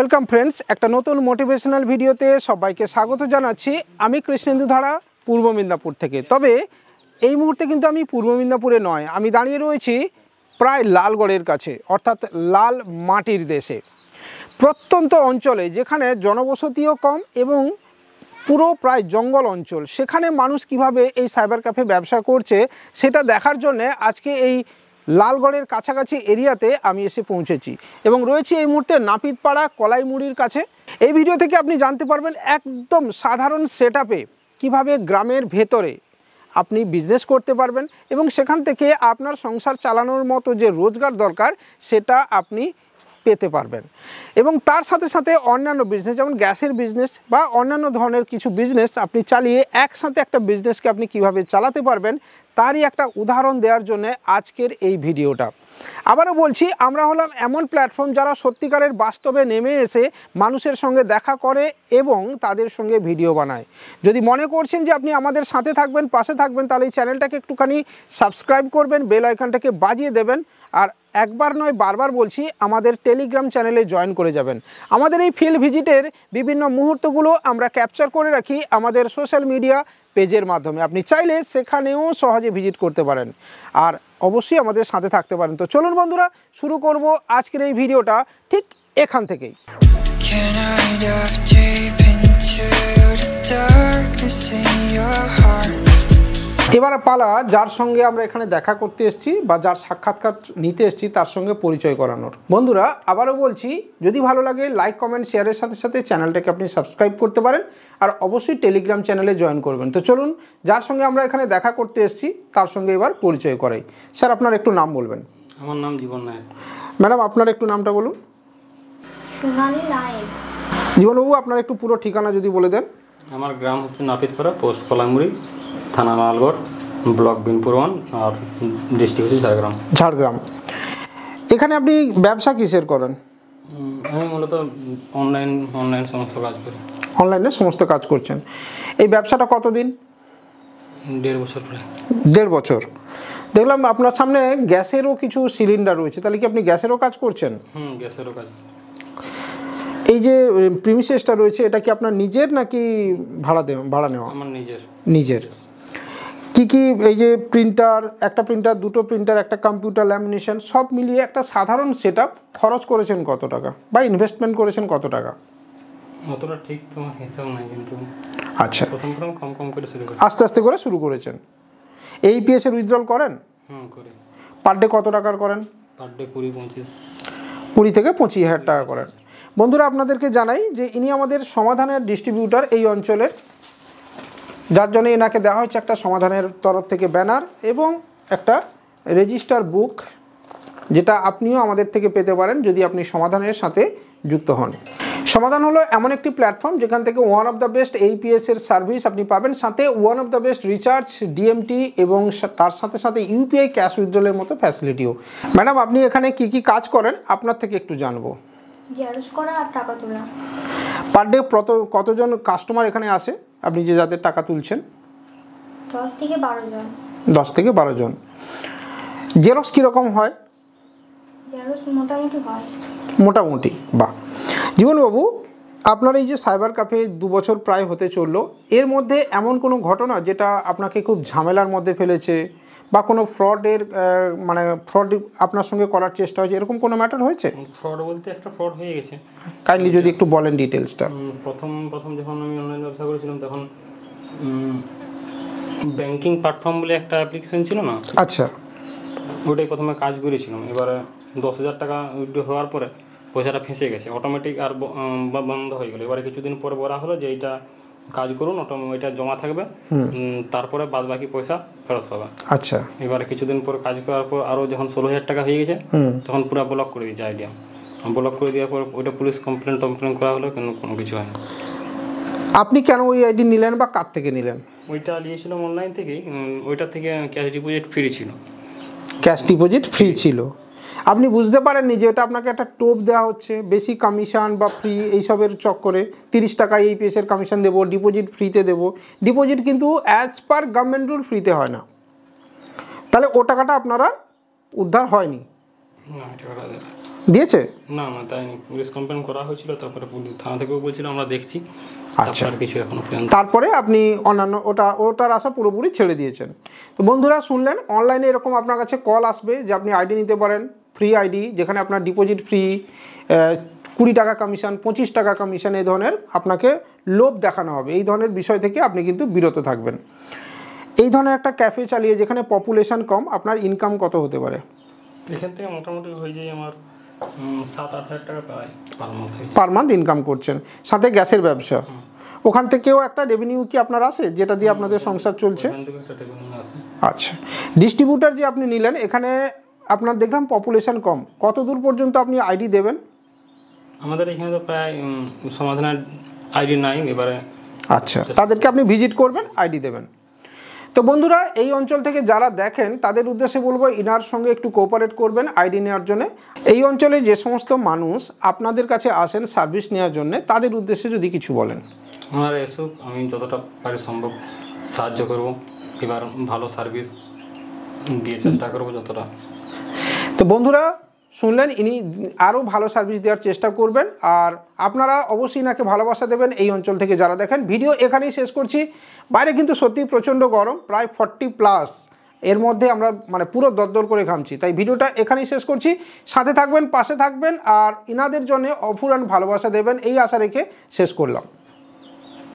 Welcome friends, একটা নতুন motivational ভিডিওতে সবাইকে স্বাগত জানাচ্ছি। আমি কৃষ্ণেন্দু ধারা পূর্ব মেদিনীপুর থেকে। তবে এই মুহূর্তে কিন্তু আমি পূর্ব মেদিনীপুরে নয়, আমি দাঁড়িয়ে রয়েছি প্রায় লালগড়ের কাছে, অর্থাৎ লাল মাটির দেশে, প্রত্যন্ত অঞ্চলে যেখানে জনবসতিও কম এবং পুরো প্রায় জঙ্গল অঞ্চল। সেখানে মানুষ কিভাবে এই সাইবার ক্যাফে ব্যবসা করছে সেটা দেখার জন্য আজকে এই লালগড়ের কাছাকাছি এরিয়াতে আমি এসে পৌঁছেছি এবং রয়েছি এই মুহূর্তে নাপিতপাড়া কলাইমুড়ির কাছে। এই ভিডিও থেকে আপনি জানতে পারবেন একদম সাধারণ সেটআপে কীভাবে গ্রামের ভেতরে আপনি বিজনেস করতে পারবেন এবং সেখান থেকে আপনার সংসার চালানোর মতো যে রোজগার দরকার সেটা আপনি পেতে পারবেন। এবং তার সাথে সাথে অন্যান্য বিজনেস যেমন গ্যাসের বিজনেস বা অন্যান্য ধরনের কিছু বিজনেস আপনি চালিয়ে একসাথে একটা বিজনেসকে আপনি কিভাবে চালাতে পারবেন তারই একটা উদাহরণ দেওয়ার জন্য আজকের এই ভিডিওটা। আবারও বলছি, আমরা হলাম এমন প্ল্যাটফর্ম যারা সত্যিকারের বাস্তবে নেমে এসে মানুষের সঙ্গে দেখা করে এবং তাদের সঙ্গে ভিডিও বানায়। যদি মনে করছেন যে আপনি আমাদের সাথে থাকবেন, পাশে থাকবেন, তাহলে এই চ্যানেলটাকে একটুখানি সাবস্ক্রাইব করবেন, বেল আইকনটাকে বাজিয়ে দেবেন, আর একবার নয় বারবার বলছি আমাদের টেলিগ্রাম চ্যানেলে জয়েন করে যাবেন। আমাদের এই ফিল্ড ভিজিটের বিভিন্ন মুহূর্তগুলো আমরা ক্যাপচার করে রাখি আমাদের সোশ্যাল মিডিয়া পেজের মাধ্যমে। আপনি চাইলে সেখানেও সহজে ভিজিট করতে পারেন আর অবশ্যই আমাদের সাথে থাকতে পারেন। তো চলুন বন্ধুরা, শুরু করব আজকের এই ভিডিওটা ঠিক এখান থেকেই। এবার পালা যার সঙ্গে আমরা এখানে দেখা করতে এসেছি বা যার সাক্ষাৎকার নিতে এসেছি তার সঙ্গে পরিচয় করানোর। বন্ধুরা আবারও বলছি, যদি ভালো লাগে লাইক কমেন্ট শেয়ারের সাথে সাথে চ্যানেলটাকে আপনি সাবস্ক্রাইব করতে পারেন আর অবশ্যই টেলিগ্রাম চ্যানেলে জয়েন করবেন। তো চলুন, যার সঙ্গে আমরা এখানে দেখা করতে এসেছি তার সঙ্গে এবার পরিচয় করাই। স্যার, আপনার একটু নাম বলবেন। আমার নাম জীবন নায়ক। ম্যাডাম, আপনার একটু নামটা বলুন। সোনালী নায়ক। জীবনবাবু, আপনার একটু পুরো ঠিকানা যদি বলে দেন। আমার গ্রাম হচ্ছে নাপিতপাড়া, পোস্ট কলাইমুড়ি, থানা লালগড়, ব্লক বিনপুর 1 আর ডিস্ট্রিক্ট হচ্ছে ঝাড়গ্রাম। ঝাড়গ্রাম। এখানে আপনি ব্যবসা কিসের করেন? আমি মূলত অনলাইন সমস্ত কাজ করি। অনলাইনে সমস্ত কাজ করছেন। এই ব্যবসাটা কতদিন? 1.5 বছর পরে। 1.5 বছর। দেখলাম আপনার সামনে গ্যাসেরও কিছু সিলিন্ডার রয়েছে, তাহলে কি আপনি গ্যাসেরও কাজ করছেন? গ্যাসেরও কাজ। এই যে প্রিমিসেসটা রয়েছে এটা কি আপনার নিজের নাকি ভাড়া নেওয়া? আমার নিজের। কি এই যে প্রিন্টার, একটা প্রিন্টার, দুটো প্রিন্টার, একটা কম্পিউটার, ল্যামিনেশন সব মিলিয়ে একটা সাধারণ সেটআপ খরচ করেছেন কত টাকা বা ইনভেস্টমেন্ট করেছেন কত টাকা? অতটা ঠিক তোমার হিসাব নাই, কিন্তু আচ্ছা, প্রথম কম করে শুরু করি। আস্তে আস্তে করে শুরু করেছেন। এইপিএস এর উইথড্রল করেন? করি। পার ডে কত টাকার করেন? Per day 20-25। 20 থেকে 25,000 টাকা করেন। বন্ধুরা আপনাদেরকে জানাই যে ইনি আমাদের সমাধানের ডিস্ট্রিবিউটর এই অঞ্চলের, যার জন্য এনাকে দেওয়া হচ্ছে একটা সমাধানের তরফ থেকে ব্যানার এবং একটা রেজিস্টার বুক, যেটা আপনিও আমাদের থেকে পেতে পারেন যদি আপনি সমাধানের সাথে যুক্ত হন। সমাধান হলো এমন একটি প্ল্যাটফর্ম যেখান থেকে one of the best AEPS এর সার্ভিস আপনি পাবেন, সাথে one of the best recharge, DMT এবং তার সাথে সাথে ইউপিআই ক্যাশ উইথড্রলের মতো ফ্যাসিলিটিও। ম্যাডাম, আপনি এখানে কি কাজ করেন আপনার থেকে একটু জানবো। জেরক্স করা আর টাকা তোলা। পার ডে কতজন কাস্টমার এখানে আসে আপনি যে যাদের টাকা তুলছেন? 10 থেকে 12 জন। 10 থেকে 12 জন। জেরক্স কীরকম হয়? জেরক্স মোটামুটি হয়। মোটামুটি, বাহ। জীবনবাবু, আপনার এই যে সাইবার ক্যাফে 2 বছর প্রায় হতে চললো, এর মধ্যে এমন কোনো ঘটনা যেটা আপনাকে খুব ঝামেলার মধ্যে ফেলেছে বা কোনো ফ্রড আপনার সঙ্গে করার চেষ্টা হয়েছে, এরকম কোনো ম্যাটার হয়েছে? ফ্রড বলতে একটা ফ্রড হয়ে গেছে। কাইন্ডলি যদি একটু বলেন ডিটেলসটা। প্রথম যখন আমি অনলাইন ব্যবসা করেছিলাম তখন ব্যাংকিং প্ল্যাটফর্ম বলে একটা অ্যাপ্লিকেশন ছিল না? আচ্ছা। ওটাই প্রথমে কাজ করেছিলাম। এবারে 10,000 টাকা উইথড্র হওয়ার পরে পয়সাটা ফেঁসে গেছে, অটোমেটিক আর বন্ধ হয়ে গেলো। এবারে কিছুদিন পরে বলা হলো যে এইটা কাজ করুন, ওইটা জমা থাকবে, তারপরে বাদ বাকি পয়সা ফেরত পাবে। আচ্ছা। এবারে কিছুদিন পর কাজ করার পর আরও যখন 16,000 টাকা হয়ে গেছে তখন পুরো ব্লক করে দিয়েছে আইডিয়া। ব্লক করে দেওয়ার পর ওইটা পুলিশ কমপ্লেন করা হলো, কিন্তু কোনো কিছু হয়নি। আপনি কেন ওই আইডি নিলেন বা কার থেকে নিলেন? ওইটা নিয়েছিলাম অনলাইন থেকেই। ওইটা থেকে ক্যাশ ডিপোজিট ফ্রি ছিল। ক্যাশ ডিপোজিট ফ্রি ছিল। আপনি বুঝতে পারেননি যে ওটা আপনাকে একটা টোপ দেওয়া হচ্ছে, বেশি কমিশন বা ফ্রি এইসবের চক্করে 30 টাকা এইপিএসের কমিশন দেবো, ডিপোজিট ফ্রিতে দেবো। ডিপোজিট কিন্তু অ্যাজ পার গভর্নমেন্ট রুল ফ্রিতে হয় না। তাহলে ও টাকাটা আপনারা উদ্ধার হয়নি? দিয়েছে? না না তাই পুলিশ কমপ্লেন করা হয়েছিল, তারপরে পুলিশ থানা থেকেও বলছিল আমরা দেখছি, আচ্ছা। তারপর আর কিছু এখনো পর্যন্ত। তারপরে আপনি অন্যান্য ওটার আশা পুরোপুরি ছেড়ে দিয়েছেন। তো বন্ধুরা শুনলেন, অনলাইনে এরকম আপনার কাছে কল আসবে যে আপনি আইডি নিতে পারেন, ফ্রি আইডি, যেখানে আপনার ডিপোজিট ফ্রি, 20 টাকা কমিশন, 25 টাকা কমিশন, এই ধরনের আপনাকে লোভ দেখানো হবে। এই ধরনের বিষয় থেকে আপনি কিন্তু বিরত থাকবেন। এই ধরনের একটা ক্যাফে চালিয়ে যেখানে পপুলেশন কম, আপনার ইনকাম কত হতে পারে? এখান থেকে মোটামুটি হয়ে যায় আমার 7-8 হাজার টাকা পাই পার মান্থ ইনকাম করছেন, সাথে গ্যাসের ব্যবসা, ওখান থেকেও একটা রেভিনিউ কি আপনার আসে যেটা দিয়ে আপনাদের সংসার চলছে? আচ্ছা, ডিস্ট্রিবিউটার যে আপনি নিলেন, এখানে আপনার দেখলাম পপুলেশন কম, কত দূর পর্যন্ত আপনি আইডি দেবেন? আমাদের এখানে তো প্রায় সমাধানের আইডি নাই এবারে। আচ্ছা, তাদেরকে আপনি ভিজিট করবেন, আইডি দেবেন। তো বন্ধুরা, এই অঞ্চল থেকে যারা দেখেন তাদের উদ্দেশ্যে বলবো ইনার সঙ্গে একটু কোঅপারেট করবেন আইডি নেওয়ার জন্য। এই অঞ্চলে যে সমস্ত মানুষ আপনাদের কাছে আসেন সার্ভিস নেওয়ার জন্য, তাদের উদ্দেশ্যে যদি কিছু বলেন। আমার এসুক, আমি যতটা পারি সম্ভব সাহায্য করব, এবার ভালো সার্ভিস দিয়ে চেষ্টা করবো যতটা। তো বন্ধুরা শুনলেন, ইনি আরও ভালো সার্ভিস দেওয়ার চেষ্টা করবেন, আর আপনারা অবশ্যই নাকে ভালোবাসা দেবেন এই অঞ্চল থেকে যারা দেখেন। ভিডিও এখানেই শেষ করছি। বাইরে কিন্তু সত্যিই প্রচণ্ড গরম, প্রায় 40+, এর মধ্যে আমরা মানে পুরো দরদর করে ঘামছি, তাই ভিডিওটা এখানেই শেষ করছি। সাথে থাকবেন, পাশে থাকবেন, আর ইনাদের জন্য অফুরান ভালোবাসা দেবেন, এই আশা রেখে শেষ করলাম।